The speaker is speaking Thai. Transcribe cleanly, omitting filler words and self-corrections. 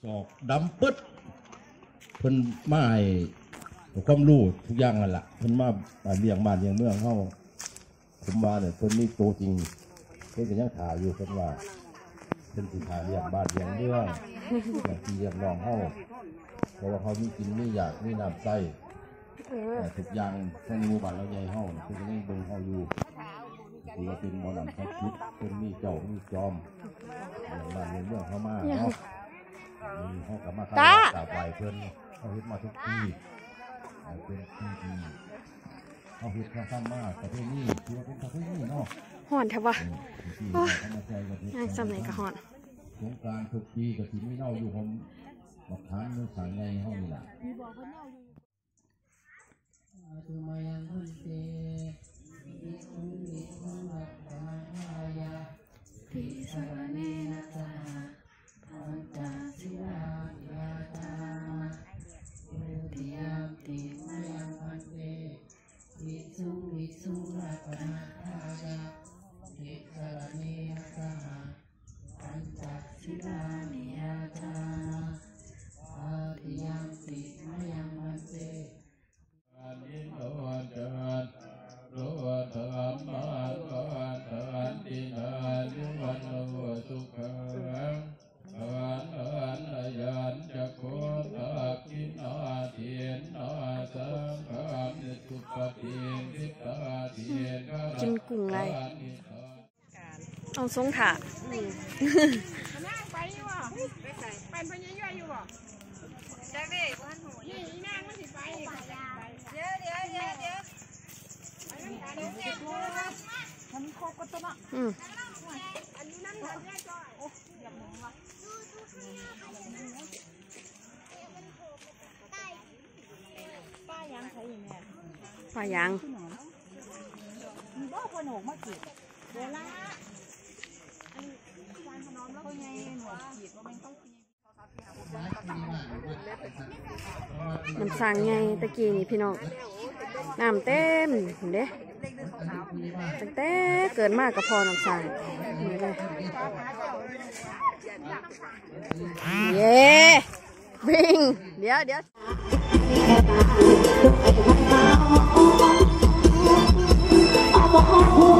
สอบดำปึ๊ดเพิ่นมาให้ความรู้ทุกอย่างนั่นแหละเพิ่นมาเลี้ยงบ้านเลี้ยงเมืองเขาผมมาเนี่ยเพิ่นนี่โตจริงเพิ่นก็ยังถ่ายอยู่เพิ่นว่าเพิ่นสิถ่ายเลี้ยงบ้านเลี้ยงเมืองอย่างที่เลี้ยงน้องเขาเพราะว่าเขามีกินมีอยากมีน้ำใส่ทุกอย่างในหมู่บ้านเราใหญ่เฮาเพิ่นก็ยังเบิ่งเฮาอยู่ถือว่าเป็นหมอลำเขาคิดเพิ่นมีเจ้ามีจอมเลี้ยงบ้านเลี้ยงเมืองเขามาเนาะเขากลับมาข้าวกราบไหว้เพิ่นเขาเฮ็ดมาทุกปีเป็นปีดีเขาเฮ็ดข้าวซ้ำมากประเภทนี้คือว่าเป็นประเภทนี้เนาะห่อนแทบวะงานสำเร็จก็ห่อนสงกรานต์ทุกปีก็สิมีเน่าอยู่ผมบักขามเนื้อสายในห้องนี่แหละกินกุ้งไรเอาทรงถาเป็นพญายอยู่บ่จักดิบ้านหูนี่นางมันสิไปเดี๋ยวมันครบก็ต้นอ่ะอันนี้นั่นเหมือนแย่จ้อยโอ้อย่ามองว่ะป้ายังใช้ยังไงป้ายังมีบ่คนหนูมาจีบเวลาการถนอมแล้วก็ไงหนูจีบว่ามันต้องน้ำสั่งไงตะกี้นี่พี่น้องน้ำเต็มเห็นเด้ตั้งแต่เกิดมากกับพอน้ำสั่งนี่เลยเย้วิ่งเดี๋ยว